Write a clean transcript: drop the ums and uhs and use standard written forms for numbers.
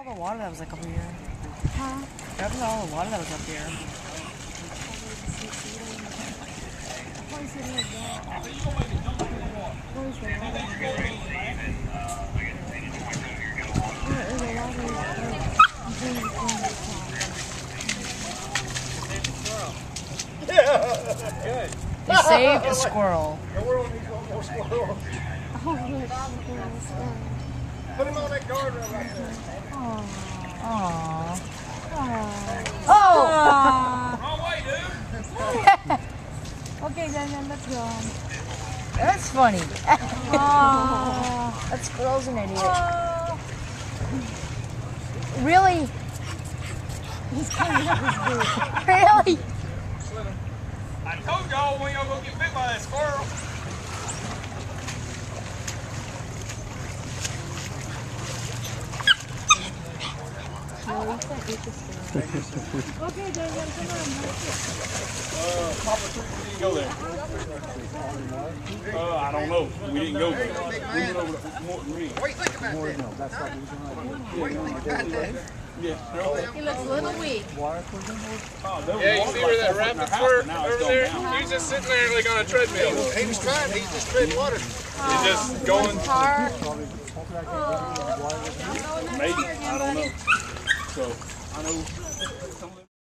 All the water that was like up here. Huh? That was all the water that was up here. Good. You saved a squirrel. The world needs one more squirrel. Put him on that guardrail right there. Aww. Oh! Wrong way, dude. Okay, then let's go. That's funny. Oh. That squirrel's an idiot. Oh. Really? He's coming up his boot. Really? I told y'all when y'all gonna get bit by that squirrel. Okay, then come on. Papa Creek, we didn't go there. I don't know. We didn't go there. We went over to Morton Reed. What do you think about that? What do you think about that? Yeah. He looks a little weak. Yeah, you see where that rapids were over there? He was just sitting there like on a treadmill. He was trying, he's just treading water. He's just going. Maybe. I don't know. So, I know some of them.